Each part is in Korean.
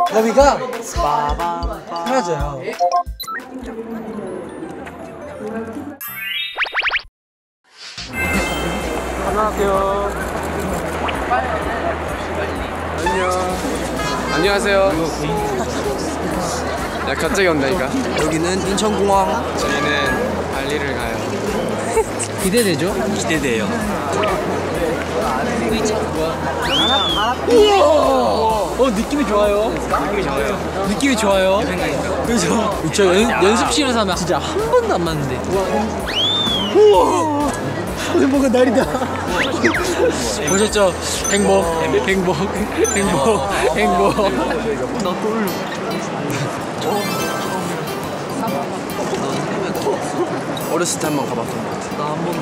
거미가 사라져요. 안녕하세요. 안녕. 안녕하세요. 야 갑자기 온다니까. 여기는 인천공항. 저희는 발리를 가요. 기대되죠? 기대돼요. 우와! 느낌이 좋아요. 느낌이 좋아요. 그죠? 저 연습실에서 하면 진짜 한 번도 안 맞는데. 우와! 행복한 날이다. 보셨죠? 행복. 나 떨려. 어렸을 때 한 번 가봤던 것 같아. 나 한 번도 안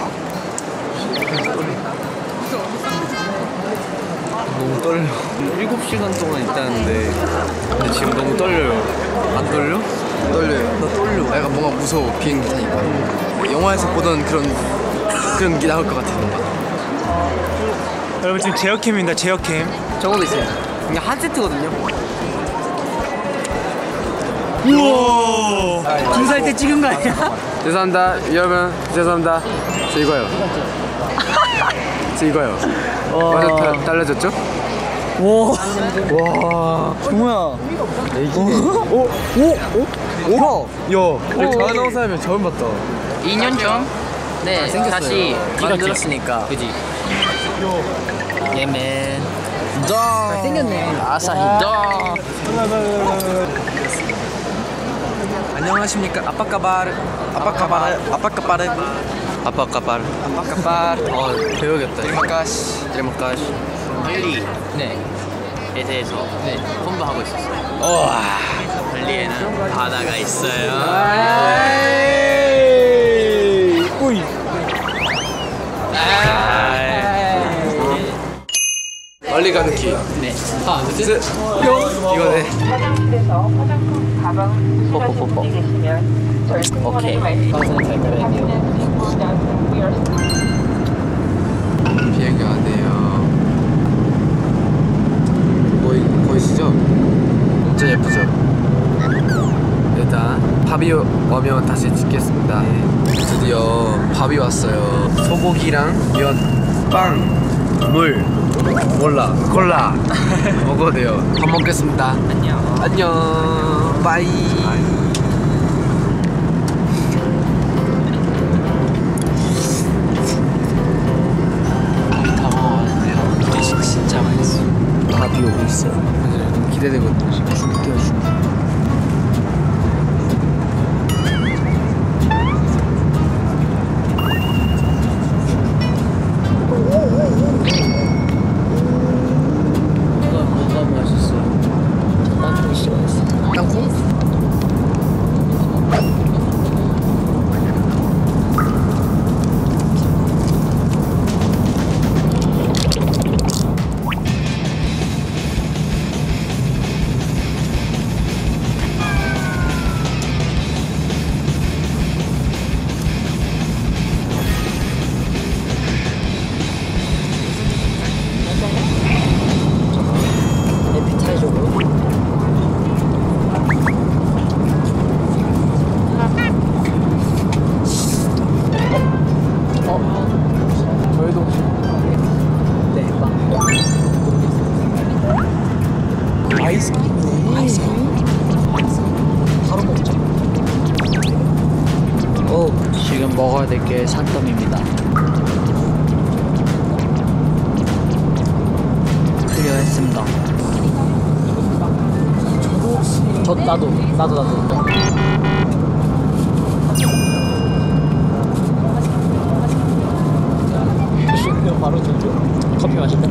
너무 떨려. 7시간 동안 있다는데 근데 지금 너무 떨려요. 안 떨려? 떨려요. 나 떨려. 약간 뭔가 무서워. 비행기 타니까. 영화에서 보던 그런 게 나올 것 같아. 뭔가. 여러분 지금 제어캠입니다. 제어캠. 저거도 있어요. 이게 한 세트거든요. 우와. 군사할 때 찍은 거 아니야? 죄송합니다. 여러분 죄송합니다. 저 이거요. 저 이거요. 맞아 달라졌죠? 와. 뭐야? 야, 저 아나운서 하면 처음 봤다. 2년 전 네, 다시 만들었으니까. 그지? 예맨 잘생겼네. 아사히도 안녕하십니까? 아빠까바르. 배우겠다. 드리마카시. 발리에 대해서 공부하고 있었어요. 발리에는 바다가 있어요. 빨리 가는 길. 네. 하나, 둘, 셋. 이거네. 뽀뽀뽀뽀. 오케이. 비행기 안에요. 보이시죠? 진짜 예쁘죠? 일단 밥이 오면 다시 찍겠습니다. 드디어 밥이 왔어요. 소고기랑 면, 빵, 물, 콜라 먹어도 돼요. 밥 먹겠습니다. 안녕. 바이. 다 먹었는데요. 음식 진짜 맛있어. 밥이 오고 있어요. 맞아요. 기대되거든요. 줄게요. 뭐가 맛있어요? 땅콩이 싫어했어. 땅콩? 에피타이저로. 저희도 혹시 네, 빵. 아이스크림. 바로 먹자. 지금 먹어야 될 게 산더미입니다. 클리어했습니다. 나도. 바로 들죠. 커피 마실까?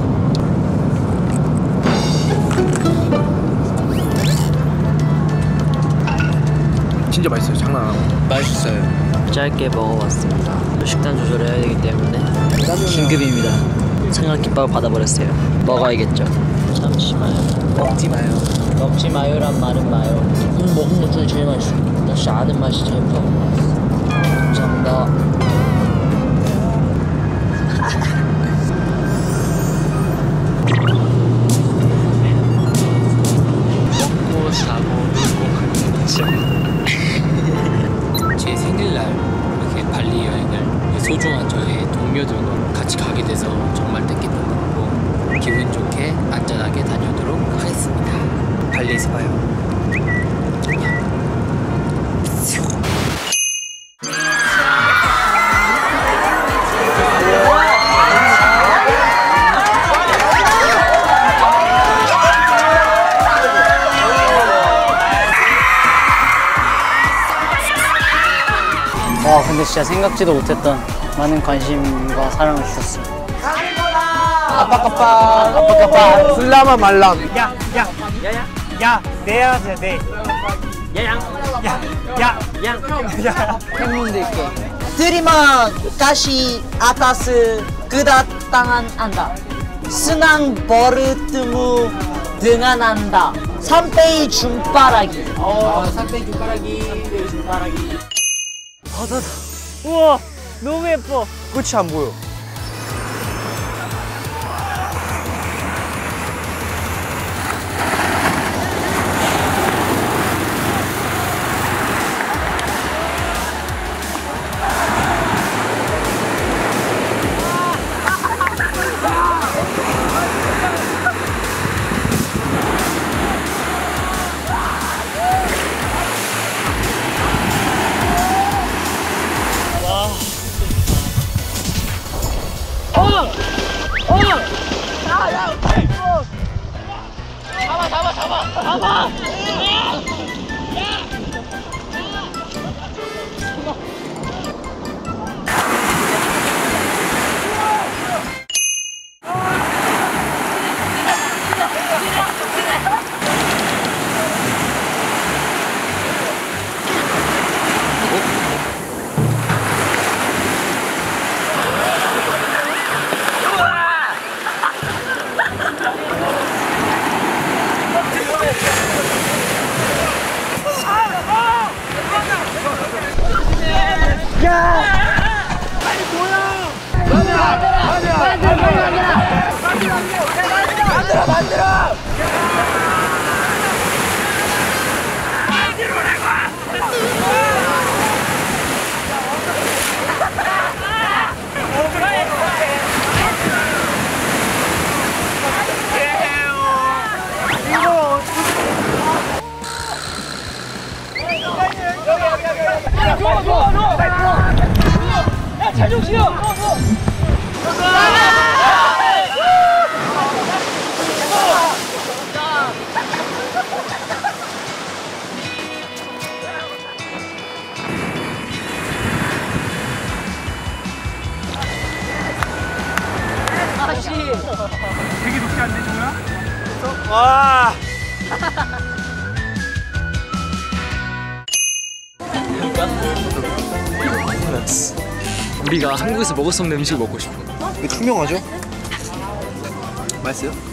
진짜 맛있어요. 장난 안 하고. 맛있어요. 짧게 먹어봤습니다. 식단 조절을 해야 되기 때문에 긴급입니다. 삼각김밥을 받아버렸어요. 먹어야겠죠. 잠시만요. 먹지 마요. 먹지 마요란 말은 마요. 먹는 것 중에 제일 맛있어. 역시 아는 맛이 제일 좋아. 감사합니다. 친구들과 같이 가게 돼서 정말 뜻깊은 거고 기분 좋게 안전하게 다녀오도록 하겠습니다. 발리에서 봐요. 와 근데 진짜 생각지도 못했던 많은 관심과 사랑을 주셨어요. 아빠까빠 슬라마 말람. 야, 내야 돼, 내. 팬분들께 드리마 가시 아타스 그다땅한 안다 스낭 버르트무 등한한다 삼페이 준바라기 삼페이 준바라기 우와, 너무 예뻐. 끝이 안 보여. 되게 높지 않네, 정우야? 와. 우리가 한국에서 먹을 수 없는 음식을 먹고 싶어. 이거 투명하죠? 맛있어요?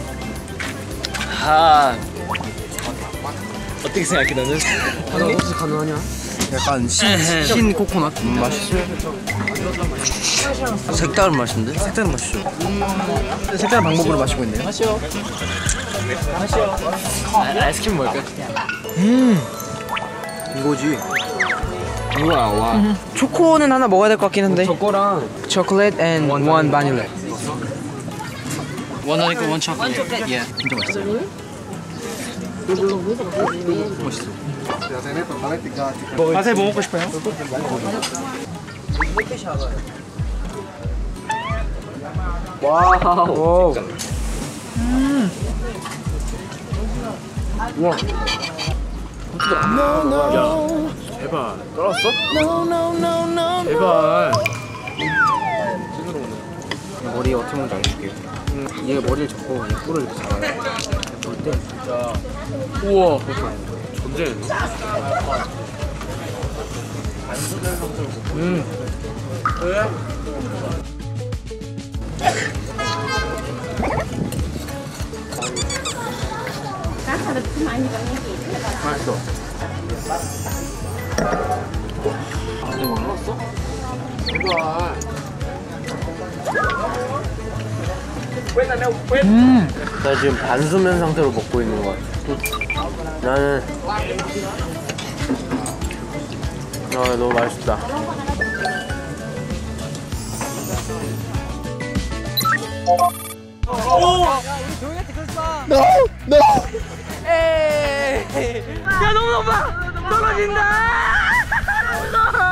아 어떻게 생각해 너는? 어떻게 가능하냐? 약간 신 코코넛 맛있어요? 색다른 맛인데? 색다른 맛이죠. 색다른 방법으로 마시고 있네요. 아이스크림 먹을까? 이거지. 우와 와. 초코는 하나 먹어야 될 것 같긴 한데. 저거랑 초콜릿 and one 바닐라. 원 아니고 원 초콜릿. 예. 진짜 맛있어. 맛있어. 맛에 뭐 먹고 싶어요? 와우. 우와. 제발. 떨었어? 제발. 머리 어떻게 하는지 알려줄게요. 얘 머리를 잡고 얘 뿔을 이렇게 잡아요. 볼때 진짜 우와. 존재했네. 맛있어. 나 지금 반수면 상태로 먹고 있는 것 같아. 나는 너무 맛있다. 야 너무 높아. 떨어진다. 무서워.